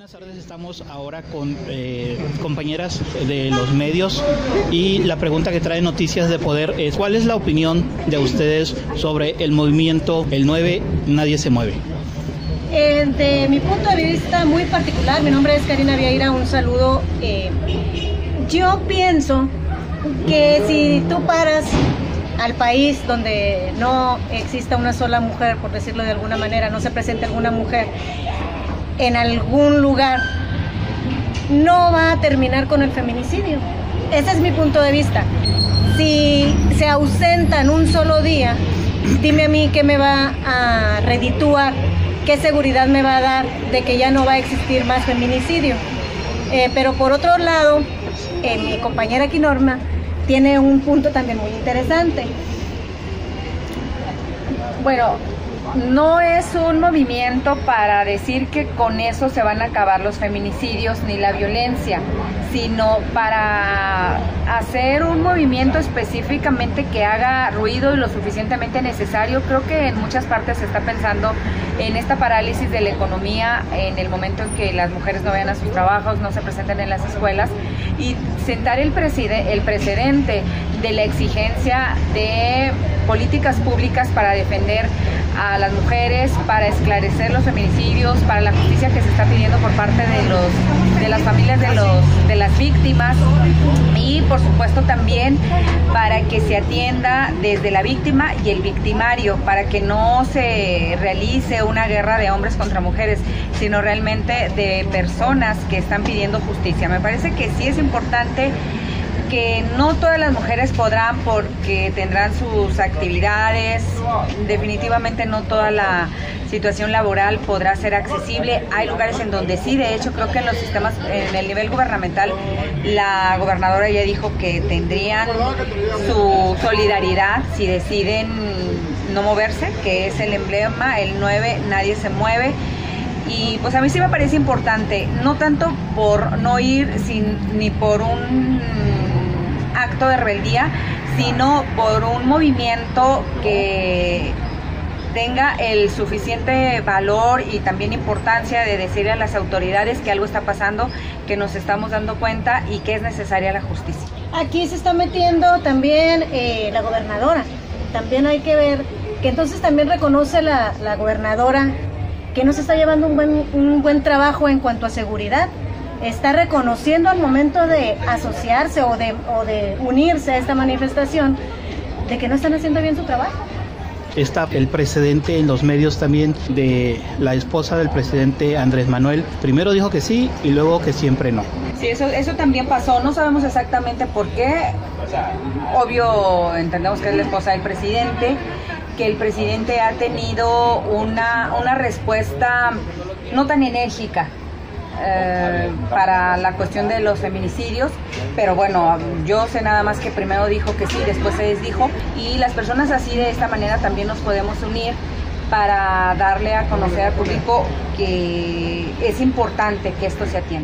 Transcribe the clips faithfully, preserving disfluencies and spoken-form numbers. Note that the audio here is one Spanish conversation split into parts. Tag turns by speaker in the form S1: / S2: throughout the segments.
S1: Buenas tardes, estamos ahora con eh, compañeras de los medios y la pregunta que trae Noticias de Poder es: ¿cuál es la opinión de ustedes sobre el movimiento El nueve Nadie se mueve?
S2: Eh, de mi punto de vista muy particular, mi nombre es Karina Vieira, un saludo. Eh, yo pienso que si tú paras al país donde no exista una sola mujer, por decirlo de alguna manera, no se presente alguna mujer en algún lugar, no va a terminar con el feminicidio. Ese es mi punto de vista. Si se ausenta en un solo día, dime a mí qué me va a redituar, qué seguridad me va a dar de que ya no va a existir más feminicidio. Eh, pero por otro lado, eh, mi compañera aquí Norma tiene un punto también muy interesante.
S3: Bueno, no es un movimiento para decir que con eso se van a acabar los feminicidios ni la violencia, sino para hacer un movimiento específicamente que haga ruido y lo suficientemente necesario. Creo que en muchas partes se está pensando en esta parálisis de la economía en el momento en que las mujeres no vayan a sus trabajos, no se presenten en las escuelas, y sentar el, preside, el precedente de la exigencia de políticas públicas para defender a las mujeres, para esclarecer los feminicidios, para la justicia que se está pidiendo por parte de los de las familias de los de las víctimas, y por supuesto también para que se atienda desde la víctima y el victimario, para que no se realice una guerra de hombres contra mujeres, sino realmente de personas que están pidiendo justicia. Me parece que sí es importante, que no todas las mujeres podrán porque tendrán sus actividades, definitivamente no toda la situación laboral podrá ser accesible. Hay lugares en donde sí, de hecho creo que en los sistemas, en el nivel gubernamental, la gobernadora ya dijo que tendrían su solidaridad si deciden no moverse, que es el emblema, el nueve Nadie se mueve. Y pues a mí sí me parece importante, no tanto por no ir sin, ni por un acto de rebeldía, sino por un movimiento que tenga el suficiente valor y también importancia de decirle a las autoridades que algo está pasando, que nos estamos dando cuenta y que es necesaria la justicia.
S2: Aquí se está metiendo también eh, la gobernadora. También hay que ver que entonces también reconoce la, la gobernadora que no se está llevando un buen, un buen trabajo en cuanto a seguridad. Está reconociendo al momento de asociarse o de, o de unirse a esta manifestación de que no están haciendo bien su trabajo.
S1: Está el precedente en los medios también de la esposa del presidente Andrés Manuel. Primero dijo que sí y luego que siempre no.
S3: Sí, eso, eso también pasó. No sabemos exactamente por qué. Obvio, entendemos que es la esposa del presidente, que el presidente ha tenido una, una respuesta no tan enérgica Eh, para la cuestión de los feminicidios, pero bueno, yo sé nada más que primero dijo que sí, después se desdijo, y las personas así de esta manera también nos podemos unir para darle a conocer al público que es importante que esto se atienda.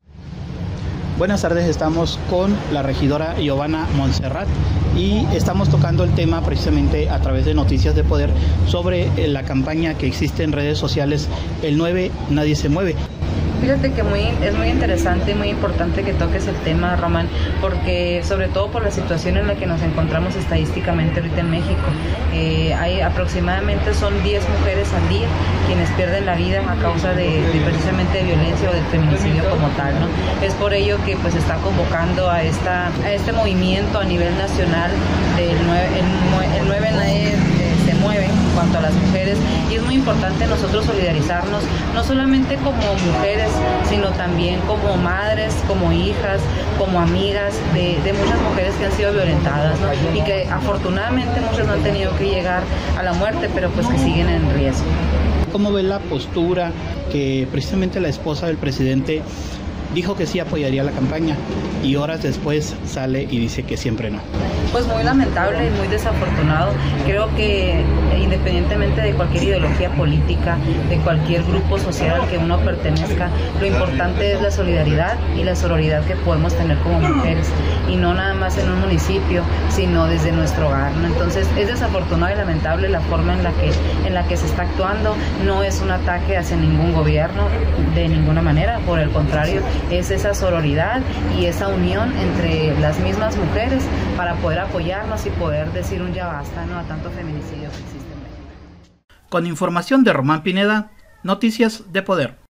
S1: Buenas tardes, estamos con la regidora Giovanna Montserrat y estamos tocando el tema precisamente a través de Noticias de Poder sobre la campaña que existe en redes sociales, El nueve Nadie se mueve.
S4: Fíjate que muy, es muy interesante y muy importante que toques el tema, Román, porque sobre todo por la situación en la que nos encontramos estadísticamente ahorita en México. Eh, hay aproximadamente son diez mujeres al día quienes pierden la vida a causa de, de precisamente de violencia o del feminicidio como tal, ¿no? Es por ello que pues está convocando a, esta, a este movimiento a nivel nacional del nueve, el, el nueve Nadie se mueve en cuanto a las mujeres, y es muy importante nosotros solidarizarnos, no solamente como mujeres, sino también como madres, como hijas, como amigas de, de muchas mujeres que han sido violentadas, ¿no? Y que afortunadamente muchas no han tenido que llegar a la muerte, pero pues que siguen en riesgo.
S1: ¿Cómo ve la postura que precisamente la esposa del presidente dijo que sí apoyaría la campaña y horas después sale y dice que siempre no.
S4: Pues muy lamentable y muy desafortunado. Creo que independientemente de cualquier ideología política, de cualquier grupo social al que uno pertenezca, lo importante es la solidaridad y la sororidad que podemos tener como mujeres, y no nada más en un municipio, sino desde nuestro hogar, ¿no? Entonces es desafortunado y lamentable la forma en la que en la que se está actuando. No es un ataque hacia ningún gobierno de ninguna manera, por el contrario, es esa sororidad y esa unión entre las mismas mujeres para poder apoyarnos y poder decir un ya basta, ¿no?, a tanto feminicidio que existe en México.
S1: Con información de Román Pineda, Noticias de Poder.